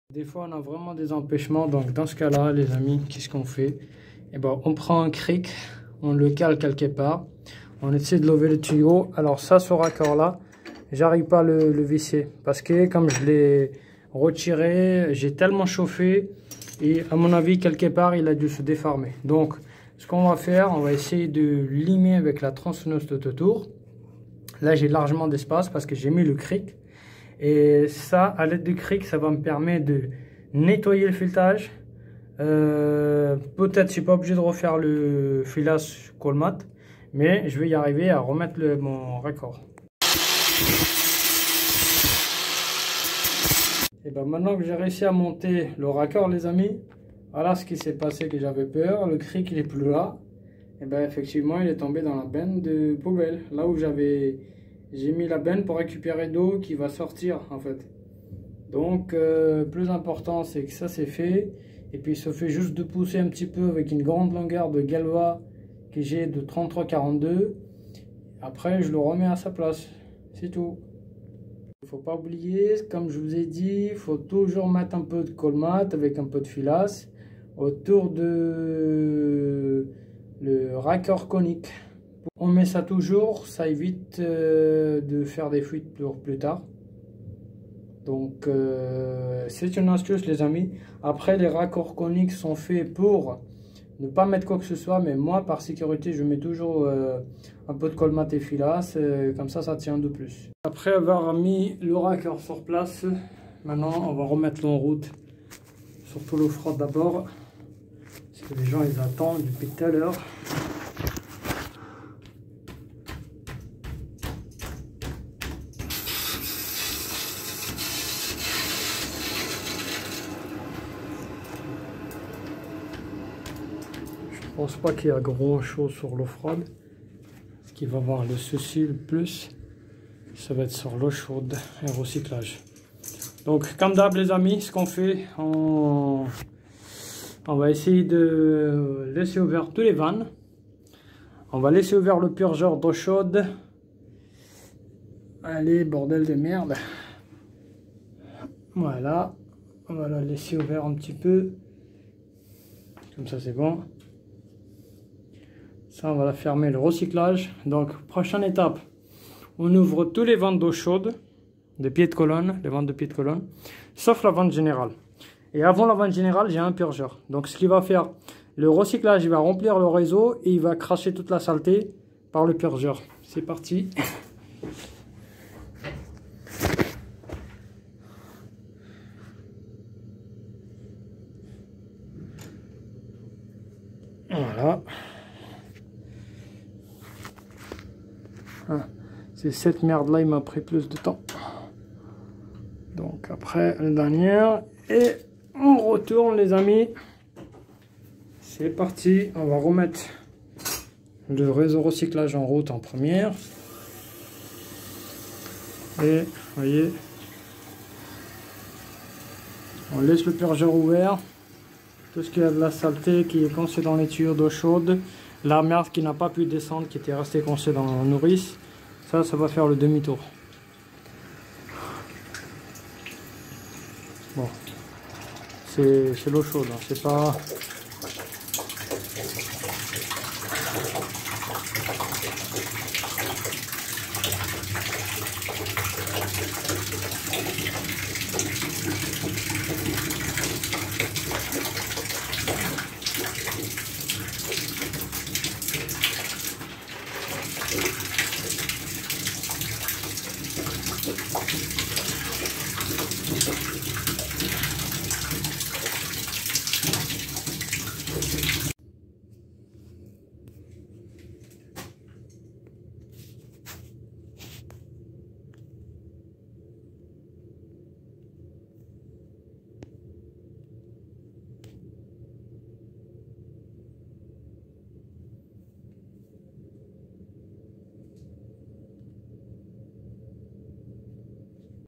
Des fois, on a vraiment des empêchements. Donc, dans ce cas-là, les amis, qu'est-ce qu'on fait? Eh ben, on prend un cric, on le cale quelque part. On essaie de lever le tuyau. Alors, ça, ce raccord-là, j'arrive pas à le visser. Parce que, comme je l'ai retiré, j'ai tellement chauffé. Et, à mon avis, quelque part, il a dû se déformer. Donc, ce qu'on va faire, on va essayer de limer avec la tronçonneuse tout autour. Là, j'ai largement d'espace parce que j'ai mis le cric. Et ça, à l'aide du cric, ça va me permettre de nettoyer le filetage. Peut-être je suis pas obligé de refaire le filage Colmat, mais je vais y arriver à remettre mon raccord. Et ben maintenant que j'ai réussi à monter le raccord, les amis, voilà ce qui s'est passé, que j'avais peur. Le cric il est plus là. Et ben effectivement il est tombé dans la benne de poubelle, là où j'ai mis la benne pour récupérer d'eau qui va sortir en fait. Donc plus important c'est que ça c'est fait. Et puis il se fait juste de pousser un petit peu avec une grande longueur de galva que j'ai de 33-42. Après je le remets à sa place. C'est tout. Il ne faut pas oublier, comme je vous ai dit, il faut toujours mettre un peu de Colmat avec un peu de filasse autour de le raccord conique. On met ça toujours, ça évite de faire des fuites plus tard. Donc c'est une astuce les amis. Après les raccords coniques sont faits pour ne pas mettre quoi que ce soit, mais moi par sécurité je mets toujours un peu de Colmat et filasse, comme ça tient de plus. Après avoir mis le raccord sur place, maintenant on va remettre l'eau en route. Surtout l'eau froide d'abord, parce que les gens ils attendent depuis tout à l'heure. Je pense pas qu'il y a grand chose sur l'eau froide. Ce qui va avoir le souci le plus, ça va être sur l'eau chaude et recyclage. Donc comme d'hab les amis, ce qu'on fait, on va essayer de laisser ouvert tous les vannes. On va laisser ouvert le purgeur d'eau chaude. Allez, bordel de merde. Voilà, on va la laisser ouvert un petit peu. Comme ça c'est bon. Ça, on va la fermer, le recyclage. Donc, prochaine étape, on ouvre tous les vannes d'eau chaude, de pied de colonne, les vannes de pied de colonne, sauf la vanne générale. Et avant la vanne générale, j'ai un purgeur. Donc, ce qu'il va faire, le recyclage, il va remplir le réseau et il va cracher toute la saleté par le purgeur. C'est parti. Voilà. C'est cette merde là, il m'a pris plus de temps. Donc après la dernière, et on retourne les amis. C'est parti, on va remettre le réseau recyclage en route en première. Et vous voyez, on laisse le purgeur ouvert. Tout ce qui a de la saleté qui est coincé dans les tuyaux d'eau chaude, la merde qui n'a pas pu descendre, qui était restée coincée dans la nourrice, ça va faire le demi-tour. Bon, c'est l'eau chaude, hein, c'est pas...